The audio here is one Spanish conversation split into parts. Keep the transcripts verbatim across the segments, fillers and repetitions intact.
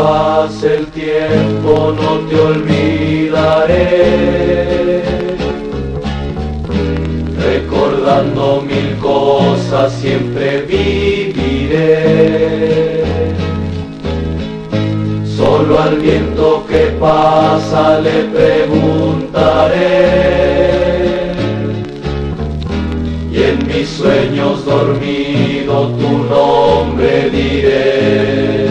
pase el tiempo no te olvidaré, recordando mil cosas siempre viviré. Solo al viento que pasa le preguntaré, y en mis sueños dormido tu nombre diré.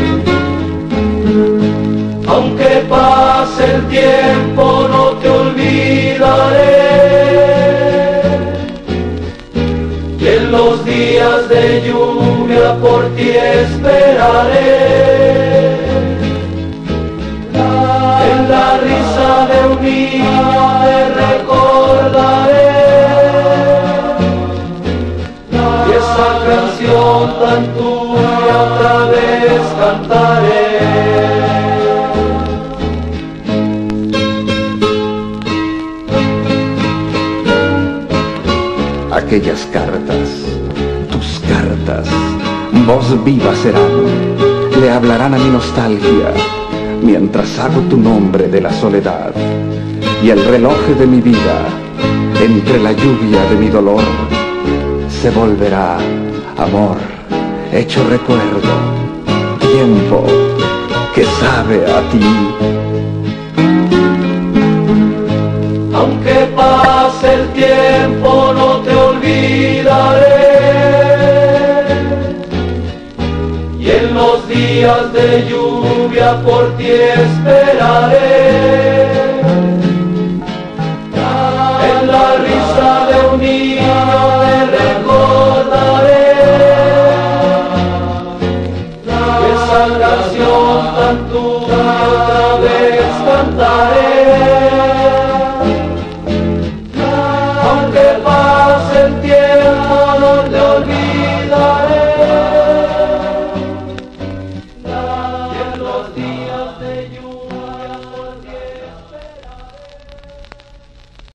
Aunque pase el tiempo no te olvidaré, y en los días de lluvia por ti esperaré. En la risa de un niño te recordaré, y esa canción tan tuya otra vez cantaré. Aquellas cartas, tus cartas, voz viva serán, le hablarán a mi nostalgia, mientras hago tu nombre de la soledad, y el reloj de mi vida, entre la lluvia de mi dolor, se volverá amor, hecho recuerdo, tiempo que sabe a ti. Aunque pase el tiempo no te olvidaré, y en los días de lluvia por ti esperaré. En la risa de un niño te recordaré, y esa canción tan tuya otra vez cantaré. Aunque pase el tiempo no te